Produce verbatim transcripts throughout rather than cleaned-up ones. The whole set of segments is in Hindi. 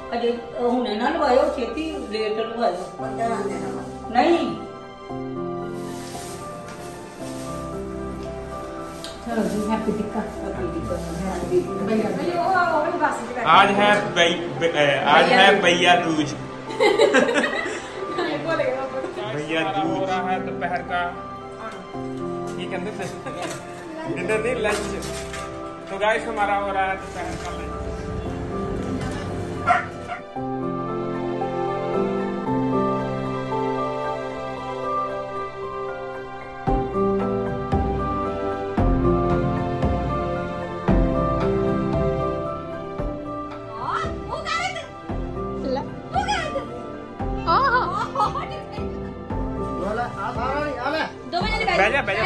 अजे हुणे ना लवायो, छेती लेट लवायो। नहीं चलो जी, हैप्पी टिक्का। आज है आज है भैया दूज। भैया दूज हो रहा है दोपहर का, ये कहते थे डिनर नहीं, लंच। तो गाइस हमारा हो रहा है दोपहर का लंच। बैजा बैजा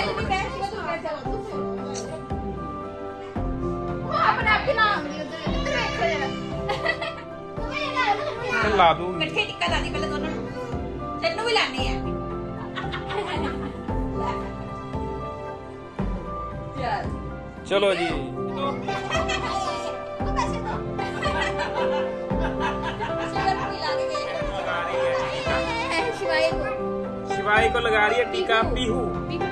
ला दूंगी। कट्ठे टिक्का लानी पहले दोनों, तेनू भी लानी है। चलो जी। शिवाई को लगा रही है टीका पीहू।